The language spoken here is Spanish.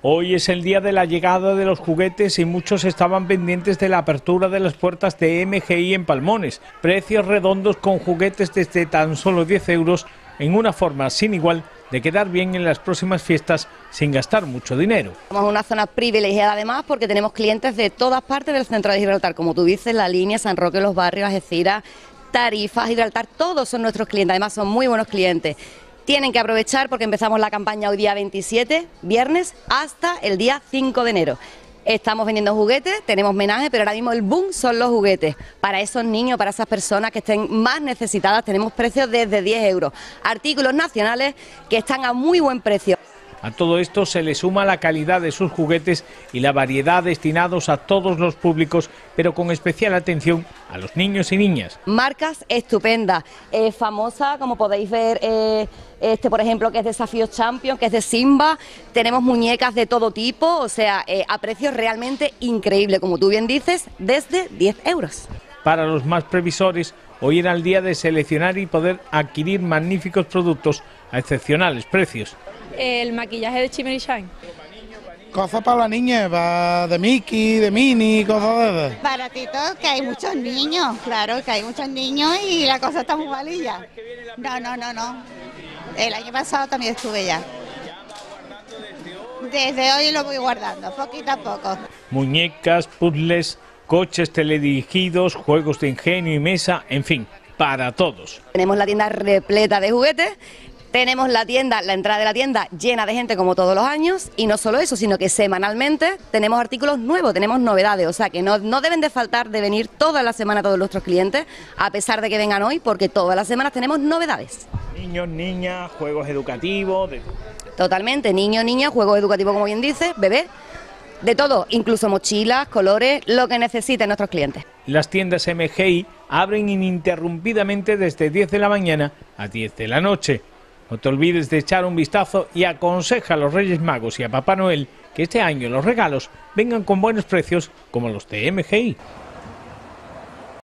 Hoy es el día de la llegada de los juguetes y muchos estaban pendientes de la apertura de las puertas de MGI en Palmones. Precios redondos con juguetes desde tan solo 10 euros en una forma sin igual de quedar bien en las próximas fiestas sin gastar mucho dinero. Somos una zona privilegiada además porque tenemos clientes de todas partes del centro de Gibraltar, como tú dices, la línea, San Roque, Los Barrios, Algeciras, Tarifa, Gibraltar, todos son nuestros clientes, además son muy buenos clientes. Tienen que aprovechar porque empezamos la campaña hoy día 27, viernes, hasta el día 5 de enero. Estamos vendiendo juguetes, tenemos menaje, pero ahora mismo el boom son los juguetes. Para esos niños, para esas personas que estén más necesitadas, tenemos precios desde 10 euros. Artículos nacionales que están a muy buen precio. A todo esto se le suma la calidad de sus juguetes y la variedad destinados a todos los públicos, pero con especial atención a los niños y niñas. Marcas estupendas, famosa, como podéis ver, por ejemplo, que es Desafío Champion, que es de Simba. Tenemos muñecas de todo tipo, o sea, a precios realmente increíbles, como tú bien dices, desde 10 euros. Para los más previsores, hoy era el día de seleccionar y poder adquirir magníficos productos a excepcionales precios. El maquillaje de Shimmer y Shine. Cosas para la niña, de Mickey, de Minnie, cosas de esas. Baratitos, que hay muchos niños, claro, que hay muchos niños y la cosa está muy malilla. No. El año pasado también estuve ya. Desde hoy lo voy guardando, poquito a poco. Muñecas, puzzles, coches teledirigidos, juegos de ingenio y mesa, en fin, para todos. Tenemos la tienda repleta de juguetes. Tenemos la entrada de la tienda llena de gente como todos los años, y no solo eso, sino que semanalmente tenemos artículos nuevos, tenemos novedades, o sea que no deben de faltar de venir toda la semana todos nuestros clientes, a pesar de que vengan hoy, porque todas las semanas tenemos novedades. Niños, niñas, juegos educativos... Totalmente, niños, niñas, juegos educativos como bien dice, bebé, de todo, incluso mochilas, colores, lo que necesiten nuestros clientes. Las tiendas MGI abren ininterrumpidamente desde 10 de la mañana a 10 de la noche. No te olvides de echar un vistazo y aconseja a los Reyes Magos y a Papá Noel que este año los regalos vengan con buenos precios como los de MGI.